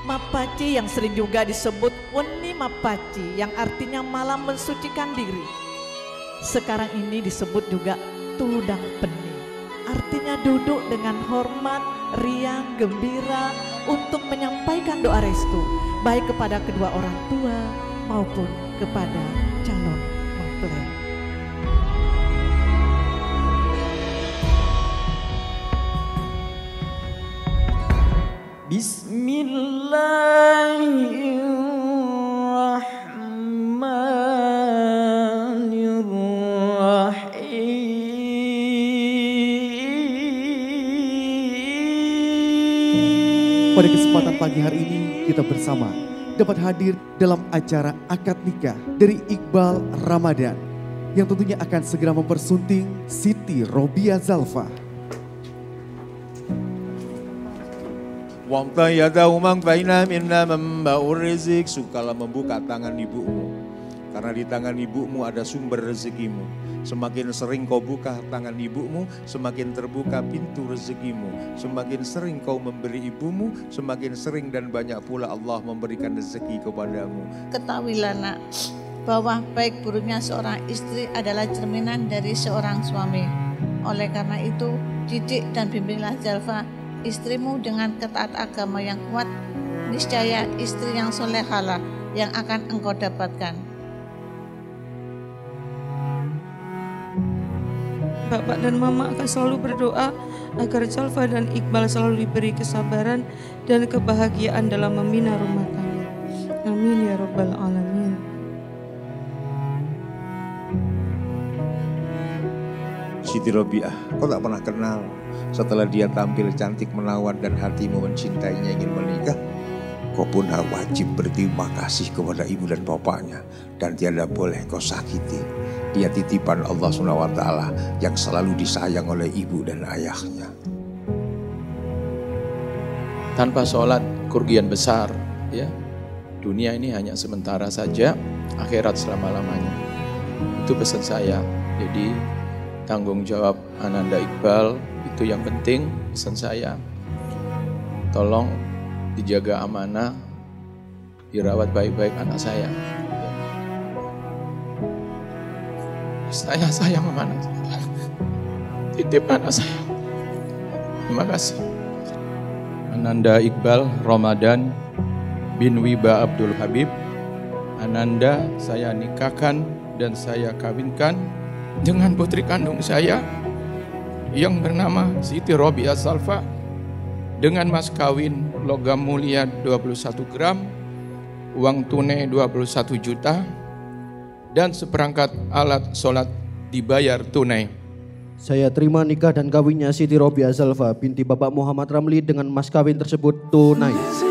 Mapaci yang sering juga disebut Weni Mapaci yang artinya malam mensucikan diri. Sekarang ini disebut juga Tudang Peni, artinya duduk dengan hormat, riang, gembira untuk menyampaikan doa restu baik kepada kedua orang tua maupun kepada calon mempelai. Bismillahirrahmanirrahim. Pada kesempatan pagi hari ini kita bersama dapat hadir dalam acara akad nikah dari Iqbal Ramadan yang tentunya akan segera mempersunting Siti Robiah Zalfa. Sukalah membuka tangan ibumu, karena di tangan ibumu ada sumber rezekimu. Semakin sering kau buka tangan ibumu, semakin terbuka pintu rezekimu. Semakin sering kau memberi ibumu, semakin sering dan banyak pula Allah memberikan rezeki kepadamu. Ketahuilah nak, bahwa baik buruknya seorang istri adalah cerminan dari seorang suami. Oleh karena itu, didik dan bimbinglah Zalfa, istrimu dengan ketaat agama yang kuat. Niscaya istri yang solehalah yang akan engkau dapatkan. Bapak dan Mama akan selalu berdoa agar Zalfa dan Iqbal selalu diberi kesabaran dan kebahagiaan dalam membina rumah tangga. Amin ya Rabbal Alamin. Siti Robiah, kau tak pernah kenal setelah dia tampil cantik menawan dan hatimu mencintainya ingin menikah, kau pun wajib berterima kasih kepada ibu dan bapaknya dan tiada boleh kau sakiti. Dia titipan Allah SWT yang selalu disayang oleh ibu dan ayahnya. Tanpa sholat kerugian besar, ya. Dunia ini hanya sementara saja, akhirat selama-lamanya. Itu pesan saya. Jadi tanggung jawab Ananda Iqbal itu yang penting, pesan saya. Tolong dijaga amanah, dirawat baik-baik anak saya. Saya sayang amanah, titip anak saya. Terima kasih. Ananda Iqbal Ramadan bin Wiba Abdul Habib. Ananda saya nikahkan dan saya kawinkan dengan putri kandung saya yang bernama Siti Robiah Zalfa dengan mas kawin logam mulia 21 gram, uang tunai 21 juta, dan seperangkat alat sholat dibayar tunai. Saya terima nikah dan kawinnya Siti Robiah Zalfa binti Bapak Muhammad Ramli dengan mas kawin tersebut tunai.